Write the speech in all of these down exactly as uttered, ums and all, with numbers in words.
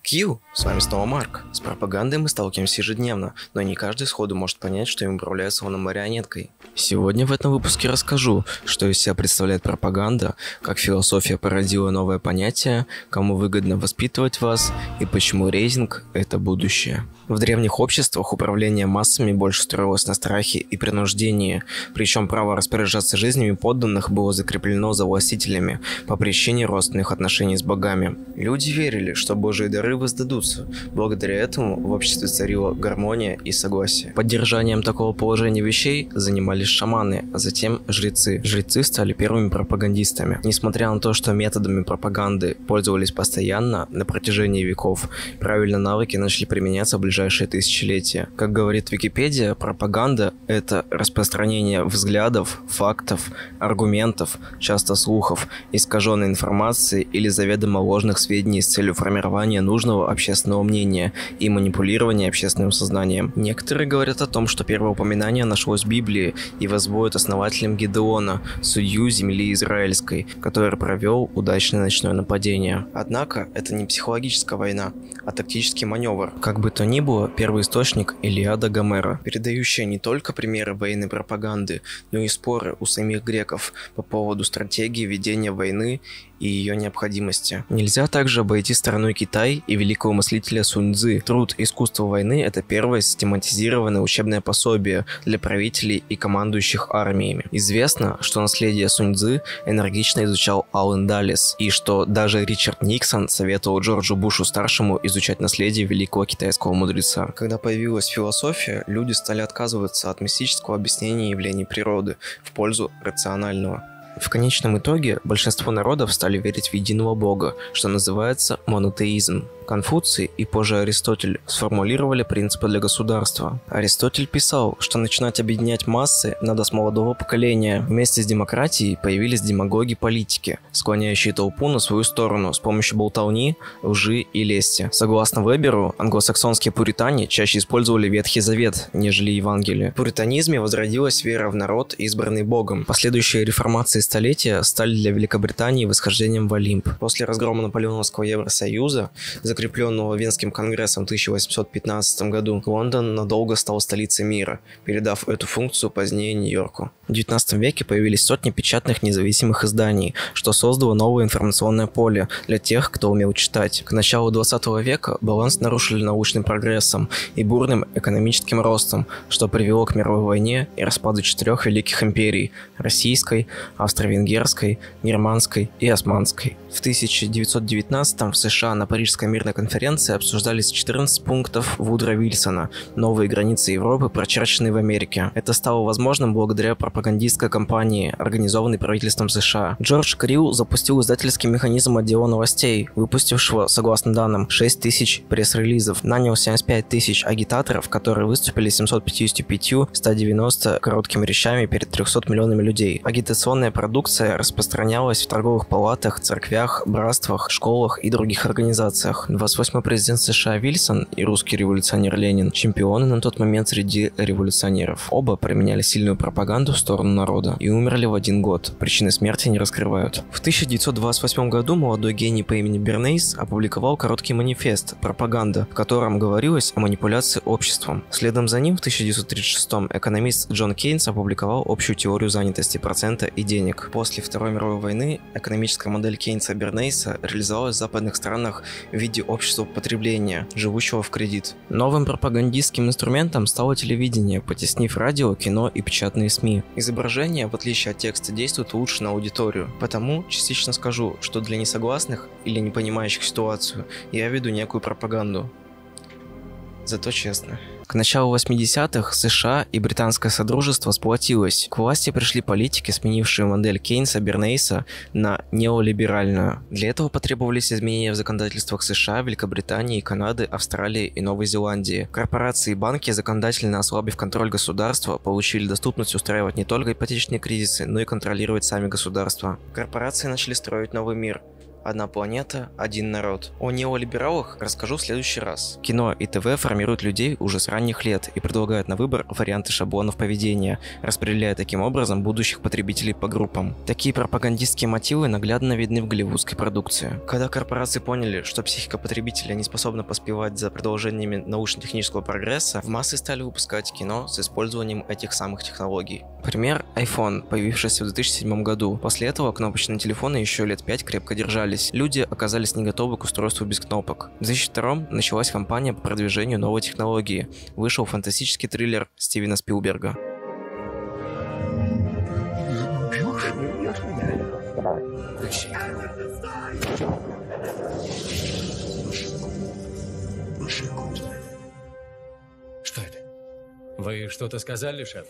Кью! С вами снова Марк. С пропагандой мы сталкиваемся ежедневно, но не каждый сходу может понять, что им управляет словно марионеткой. Сегодня в этом выпуске расскажу, что из себя представляет пропаганда, как философия породила новое понятие, кому выгодно воспитывать вас и почему рейтинг – это будущее. В древних обществах управление массами больше строилось на страхе и принуждении, причем право распоряжаться жизнями подданных было закреплено за властителями по причине родственных отношений с богами. Люди верили, что божьи дары воздадутся. Благодаря этому в обществе царила гармония и согласие. Поддержанием такого положения вещей занимались шаманы, а затем жрецы. Жрецы стали первыми пропагандистами. Несмотря на то, что методами пропаганды пользовались постоянно на протяжении веков, правильно навыки начали применяться в ближайшие тысячелетия. Как говорит Википедия, пропаганда – это распространение взглядов, фактов, аргументов, часто слухов, искаженной информации или заведомо ложных сведений с целью формирования нужного общественного мнения и манипулирования общественным сознанием. Некоторые говорят о том, что первое упоминание нашлось в Библии и возводят основателем Гедеона, судью земли израильской, который провел удачное ночное нападение. Однако это не психологическая война, а тактический маневр. Как бы то ни было, первый источник – Илиада Гомера, передающая не только примеры военной пропаганды, но и споры у самих греков по поводу стратегии ведения войны и ее необходимости. Нельзя также обойти стороной Китай и великого мыслителя Сунь Цзы. Труд «Искусство войны» — это первое систематизированное учебное пособие для правителей и командующих армиями. Известно, что наследие Сунь Цзы энергично изучал Аллен Даллес, и что даже Ричард Никсон советовал Джорджу Бушу-старшему изучать наследие великого китайского мудреца. Когда появилась философия, люди стали отказываться от мистического объяснения явлений природы в пользу рационального. В конечном итоге большинство народов стали верить в единого бога, что называется монотеизм. Конфуций и позже Аристотель сформулировали принципы для государства. Аристотель писал, что начинать объединять массы надо с молодого поколения. Вместе с демократией появились демагоги-политики, склоняющие толпу на свою сторону с помощью болтовни, лжи и лести. Согласно Веберу, англосаксонские пуритане чаще использовали Ветхий Завет, нежели Евангелие. В пуританизме возродилась вера в народ, избранный Богом. Последующие реформации столетия стали для Великобритании восхождением в Олимп. После разгрома Наполеоновского Евросоюза, закрепленного Венским конгрессом в тысяча восемьсот пятнадцатом году, Лондон надолго стал столицей мира, передав эту функцию позднее Нью-Йорку. В девятнадцатом веке появились сотни печатных независимых изданий, что создало новое информационное поле для тех, кто умел читать. К началу двадцатого века баланс нарушили научным прогрессом и бурным экономическим ростом, что привело к мировой войне и распаду четырех великих империй – российской, австро-венгерской, германской и османской. В тысяча девятьсот девятнадцатом в США на Парижской мирной конференции обсуждались четырнадцать пунктов Вудро Вильсона «Новые границы Европы, прочерченные в Америке». Это стало возможным благодаря пропагандистской кампании, организованной правительством США. Джордж Крилл запустил издательский механизм отдела новостей, выпустившего, согласно данным, шесть тысяч пресс-релизов, нанял семьдесят пять тысяч агитаторов, которые выступили семьсот пятьюдесятью пятью ста девяноста короткими речами перед трёхсот миллионами людей. Агитационная продукция распространялась в торговых палатах, церквях, братствах, школах и других организациях. двадцать восьмой президент США Вильсон и русский революционер Ленин – чемпионы на тот момент среди революционеров. Оба применяли сильную пропаганду в сторону народа и умерли в один год. Причины смерти не раскрывают. В тысяча девятьсот двадцать восьмом году молодой гений по имени Бернейс опубликовал короткий манифест «Пропаганда», в котором говорилось о манипуляции обществом. Следом за ним в тысяча девятьсот тридцать шестом экономист Джон Кейнс опубликовал общую теорию занятости, процента и денег. После Второй мировой войны экономическая модель Кейнса Бернейса реализовалась в западных странах в виде общества потребления, живущего в кредит. Новым пропагандистским инструментом стало телевидение, потеснив радио, кино и печатные СМИ. Изображение, в отличие от текста, действует лучше на аудиторию. Потому частично скажу, что для несогласных или не понимающих ситуацию я веду некую пропаганду. Зато честно. К началу восьмидесятых США и британское содружество сплотилось. К власти пришли политики, сменившие модель Кейнса Бернейса на неолиберальную. Для этого потребовались изменения в законодательствах США, Великобритании, Канады, Австралии и Новой Зеландии. Корпорации и банки, законодательно ослабив контроль государства, получили доступность устраивать не только ипотечные кризисы, но и контролировать сами государства. Корпорации начали строить новый мир. Одна планета, один народ. О неолибералах расскажу в следующий раз. Кино и ТВ формируют людей уже с ранних лет и предлагают на выбор варианты шаблонов поведения, распределяя таким образом будущих потребителей по группам. Такие пропагандистские мотивы наглядно видны в голливудской продукции. Когда корпорации поняли, что психика потребителя не способна поспевать за продолжениями научно-технического прогресса, в массы стали выпускать кино с использованием этих самых технологий. Пример – iPhone, появившийся в две тысячи седьмом году. После этого кнопочные телефоны еще лет пять крепко держались. Люди оказались не готовы к устройству без кнопок. В две тысячи втором началась кампания по продвижению новой технологии. Вышел фантастический триллер Стивена Спилберга. Что это? Вы что-то сказали, шеф?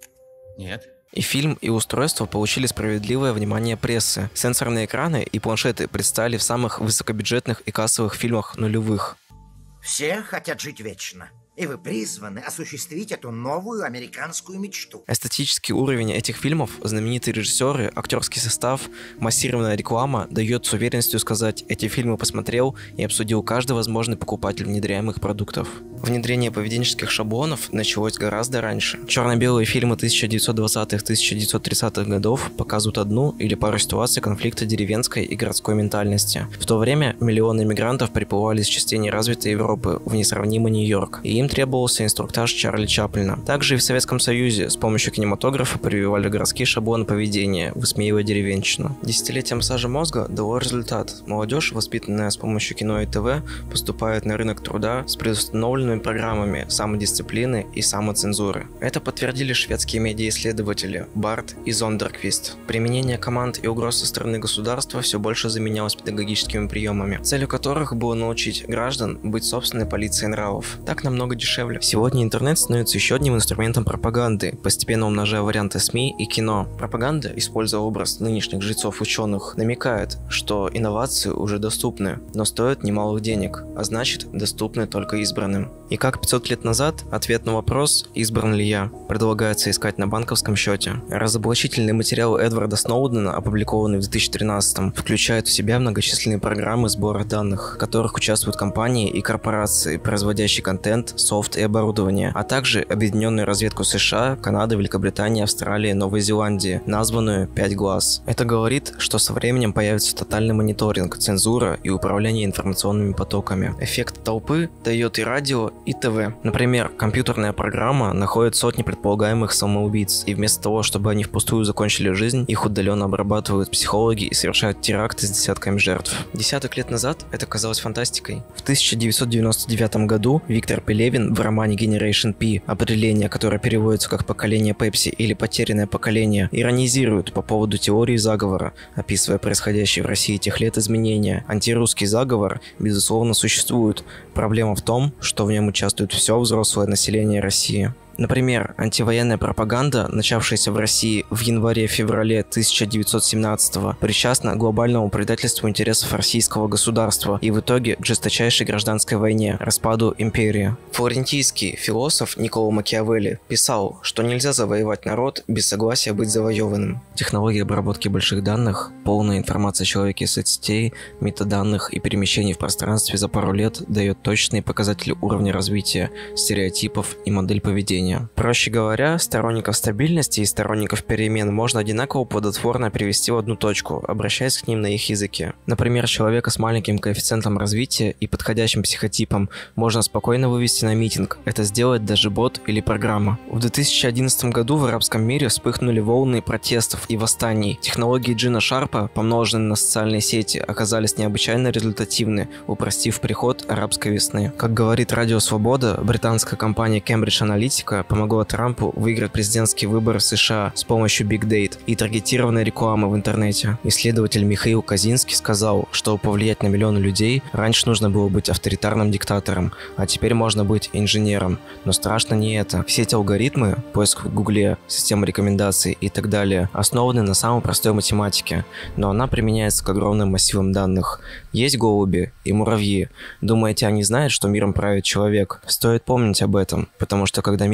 Нет. И фильм, и устройство получили справедливое внимание прессы. Сенсорные экраны и планшеты предстали в самых высокобюджетных и кассовых фильмах нулевых. Все хотят жить вечно. И вы призваны осуществить эту новую американскую мечту. Эстетический уровень этих фильмов, знаменитые режиссеры, актерский состав, массированная реклама дает с уверенностью сказать, эти фильмы посмотрел и обсудил каждый возможный покупатель внедряемых продуктов. Внедрение поведенческих шаблонов началось гораздо раньше. Черно-белые фильмы тысяча девятьсот двадцатых — тысяча девятьсот тридцатых годов показывают одну или пару ситуаций конфликта деревенской и городской ментальности. В то время миллионы иммигрантов приплывали из частей неразвитой Европы в несравнимый Нью-Йорк, и им требовался инструктаж Чарли Чаплина. Также и в Советском Союзе с помощью кинематографа прививали городские шаблоны поведения, высмеивая деревенщину. Десятилетие массажа мозга дало результат. Молодежь, воспитанная с помощью кино и ТВ, поступает на рынок труда с предустановленными программами самодисциплины и самоцензуры. Это подтвердили шведские медиаисследователи Барт и Зондерквист. Применение команд и угроз со стороны государства все больше заменялось педагогическими приемами, целью которых было научить граждан быть собственной полицией нравов. Так намного дешевле. Сегодня интернет становится еще одним инструментом пропаганды, постепенно умножая варианты СМИ и кино. Пропаганда, используя образ нынешних жрецов-ученых, намекает, что инновации уже доступны, но стоят немалых денег, а значит, доступны только избранным. И как пятьсот лет назад, ответ на вопрос «Избран ли я?» предлагается искать на банковском счете. Разоблачительный материал Эдварда Сноудена, опубликованный в две тысячи тринадцатом, включает в себя многочисленные программы сбора данных, в которых участвуют компании и корпорации, производящие контент, софт и оборудование, а также объединенную разведку США, Канады, Великобритании, Австралии, Новой Зеландии, названную «Пять глаз». Это говорит, что со временем появится тотальный мониторинг, цензура и управление информационными потоками. Эффект толпы дает и радио, и ТВ. Например, компьютерная программа находит сотни предполагаемых самоубийц, и вместо того, чтобы они впустую закончили жизнь, их удаленно обрабатывают психологи и совершают теракты с десятками жертв. Десяток лет назад это казалось фантастикой. В тысяча девятьсот девяносто девятом году Виктор Пелевин в романе Generation P, определение, которое переводится как «поколение Пепси» или «потерянное поколение», иронизирует по поводу теории заговора, описывая происходящие в России тех лет изменения. Антирусский заговор, безусловно, существует. Проблема в том, что в нем участвует все взрослое население России. Например, антивоенная пропаганда, начавшаяся в России в январе-феврале тысяча девятьсот семнадцатого, причастна к глобальному предательству интересов российского государства и в итоге к жесточайшей гражданской войне, распаду империи. Флорентийский философ Никколо Макиавелли писал, что нельзя завоевать народ без согласия быть завоеванным. Технология обработки больших данных, полная информация о человеке из соцсетей, метаданных и перемещений в пространстве за пару лет дает точные показатели уровня развития, стереотипов и модель поведения. Проще говоря, сторонников стабильности и сторонников перемен можно одинаково плодотворно привести в одну точку, обращаясь к ним на их языке. Например, человека с маленьким коэффициентом развития и подходящим психотипом можно спокойно вывести на митинг. Это сделает даже бот или программа. В две тысячи одиннадцатом году в арабском мире вспыхнули волны протестов и восстаний. Технологии Джина Шарпа, помноженные на социальные сети, оказались необычайно результативны, упростив приход арабской весны. Как говорит Радио Свобода, британская компания Cambridge Analytica помогла Трампу выиграть президентские выборы в США с помощью Big Data и таргетированной рекламы в интернете. Исследователь Михаил Казинский сказал, что повлиять на миллионы людей раньше нужно было быть авторитарным диктатором, а теперь можно быть инженером. Но страшно не это. Все эти алгоритмы, поиск в Гугле, система рекомендаций и так далее, основаны на самой простой математике, но она применяется к огромным массивам данных. Есть голуби и муравьи. Думаете, они знают, что миром правит человек? Стоит помнить об этом, потому что когда мир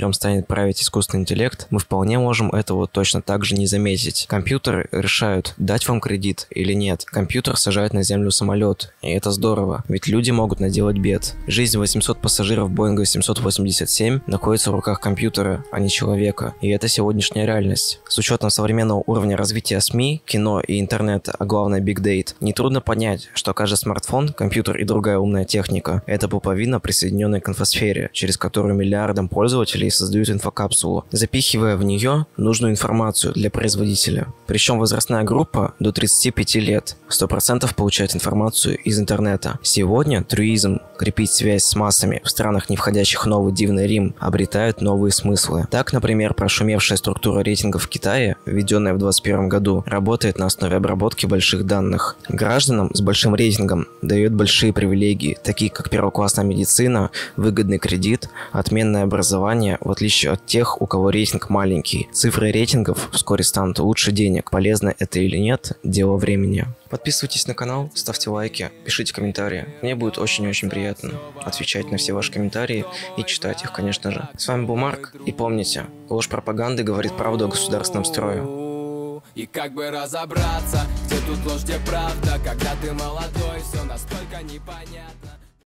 миром станет править искусственный интеллект, мы вполне можем этого точно так же не заметить. Компьютеры решают, дать вам кредит или нет. Компьютер сажает на землю самолет, и это здорово, ведь люди могут наделать бед. Жизнь восьмисот пассажиров Боинга семьсот восемьдесят семь находится в руках компьютера, а не человека, и это сегодняшняя реальность. С учетом современного уровня развития СМИ, кино и интернета, а главное Big Data, нетрудно понять, что каждый смартфон, компьютер и другая умная техника – это пуповина, присоединенная к инфосфере, через которую миллиардам пользователей создают инфокапсулу, запихивая в нее нужную информацию для производителя. Причем возрастная группа до тридцати пяти лет сто процентов получает информацию из интернета. Сегодня трюизм, крепить связь с массами в странах, не входящих в новый дивный Рим, обретает новые смыслы. Так, например, прошумевшая структура рейтингов в Китае, введенная в двадцать первом году, работает на основе обработки больших данных. Гражданам с большим рейтингом дает большие привилегии, такие как первоклассная медицина, выгодный кредит, отменное образование, в отличие от тех, у кого рейтинг маленький. Цифры рейтингов вскоре станут лучше денег. Полезно это или нет, дело времени. Подписывайтесь на канал, ставьте лайки, пишите комментарии. Мне будет очень-очень приятно отвечать на все ваши комментарии и читать их, конечно же. С вами был Марк, и помните, ложь пропаганды говорит правду о государственном строе. И как бы разобраться, где тут ложь, где правда, когда ты молодой, все настолько непонятно.